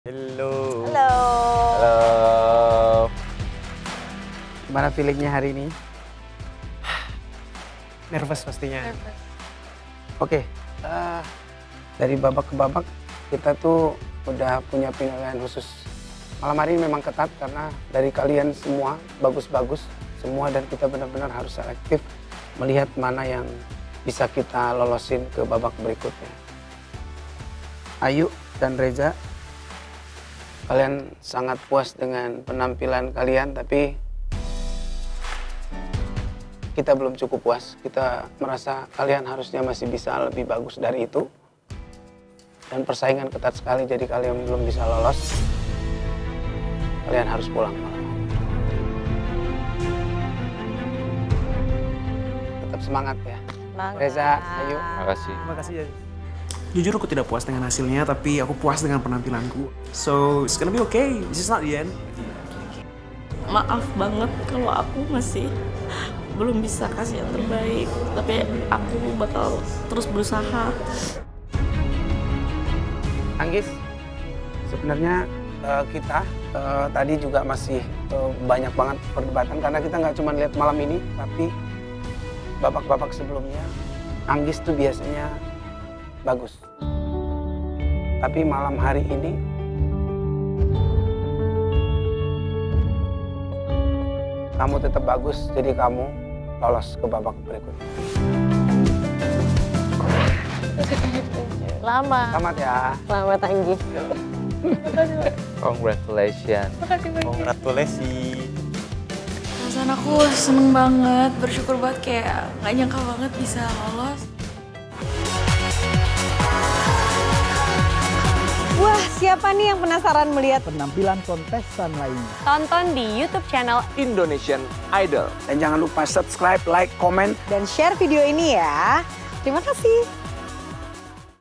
Halo. Halo. Halo. Gimana feelingnya hari ini? Nervous pastinya. Oke, dari babak ke babak kita tuh udah punya penilaian khusus. Malam hari ini memang ketat karena dari kalian semua bagus-bagus semua dan kita benar-benar harus selektif melihat mana yang bisa kita lolosin ke babak berikutnya. Ayu dan Reza, kalian sangat puas dengan penampilan kalian, tapi kita belum cukup puas. Kita merasa kalian harusnya masih bisa lebih bagus dari itu. Dan persaingan ketat sekali, jadi kalian belum bisa lolos. Kalian harus pulang malam. Tetap semangat ya. Semangat. Reza, Ayu. Makasih. Terima kasih ya. Jujur aku tidak puas dengan hasilnya, tapi aku puas dengan penampilanku. So, it's gonna be okay. This is not the end. Maaf banget kalau aku masih belum bisa kasih yang terbaik, tapi aku bakal terus berusaha. Anggis, sebenarnya kita tadi juga masih banyak banget perdebatan karena kita nggak cuma lihat malam ini, tapi babak-babak sebelumnya Anggis tuh biasanya bagus. Tapi malam hari ini kamu tetap bagus, jadi kamu lolos ke babak berikutnya. Selamat ya. Selamat Anggis. Congratulations. Congratulations. Perasaan aku seneng banget, bersyukur banget, kayak nggak nyangka banget bisa lolos. Wah, siapa nih yang penasaran melihat penampilan kontestan lainnya. tonton di YouTube channel Indonesian Idol. Dan jangan lupa subscribe, like, komen. dan share video ini ya. Terima kasih.